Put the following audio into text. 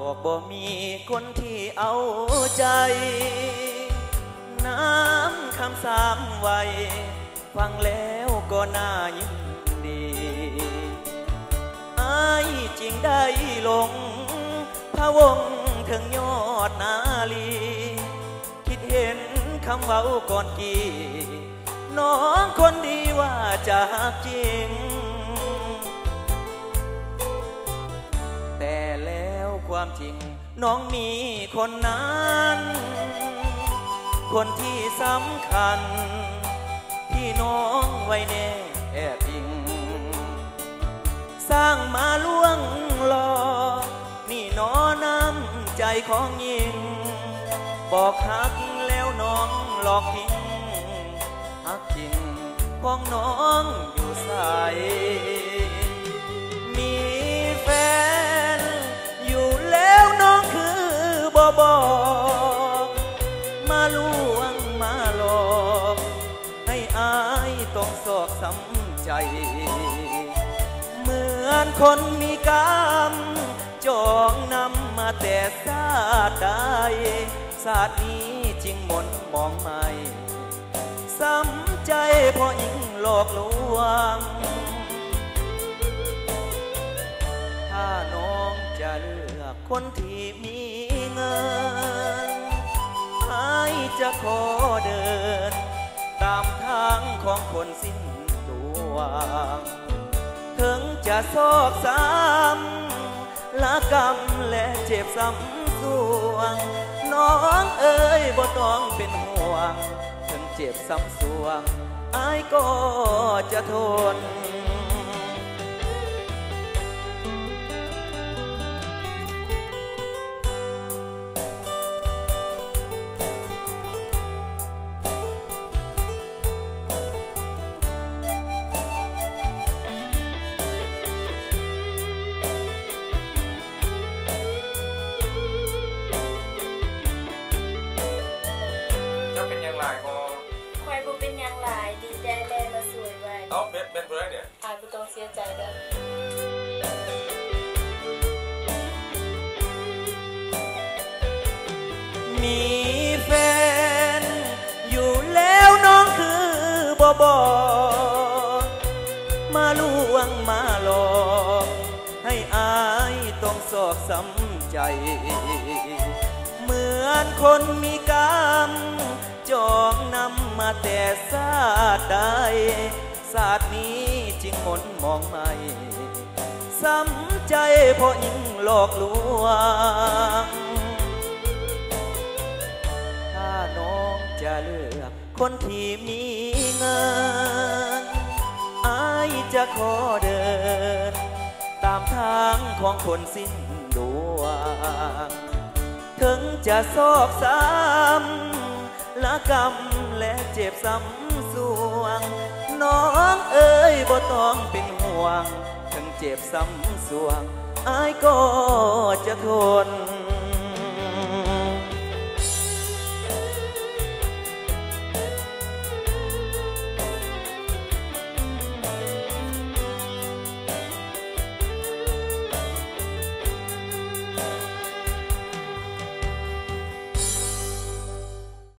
อกบ่มีคนที่เอาใจน้ำคำสามไว้ฟังแล้วก็น่ายินดีอ้ายจริงได้ลงพะวงถึงยอดนาลีคิดเห็นคำเว้าก่อนกี่น้องคนดีว่าจากจริงแต่แล้วความจริงน้องมีคนนั้นคนที่สำคัญที่น้องไว้แน่แอบอิงสร้างมาล่วงหลอกนี่น้อน้ำใจของหญิงบอกฮักแล้วน้องหลอกทิ้งฮักจริงของน้องอยู่ใสมีแฟนอยู่แล้วน้องคือบอกมาลวงมาหลอกให้อายต้องสอกซ้ำใจเหมือนคนมีกรรมจองนำมาแต่ชาติใดชาตินี้จริงหมนมองไม่ซ้ำใจเพราะยิ่งหลอกลวงถ้าน้องจะเลือกคนที่มีเงินอายจะขอเดินตามทางของคนสิ้นดวงถึงจะโศกซ้ำละกรรมและเจ็บซ้ำสวงน้องเอ๋ยบ่ต้องเป็นห่วงถึงเจ็บซ้ำสวงอายก็จะทนเป็นเพื่อนเนี่ยอายไม่ต้องเสียใจเด้อมีแฟนอยู่แล้วน้องคือบอกมาลวงมาหลอกให้อายต้องสอกซ้ำใจเหมือนคนมีกรรมจองนำมาแต่ชาติใดศาสตร์นี้จริงหมนมองไม่ซ้ำใจเพราะยิ่งหลอกลวงถ้าน้องจะเลือกคนที่มีเงินอายจะขอเดินตามทางของคนสิ้นดวงถึงจะโศกซ้ำละกรรมและเจ็บซ้ำสวงน้องเอ๋ยบ่ต้องเป็นห่วงถึงเจ็บซ้ำสวงอายก็จะทน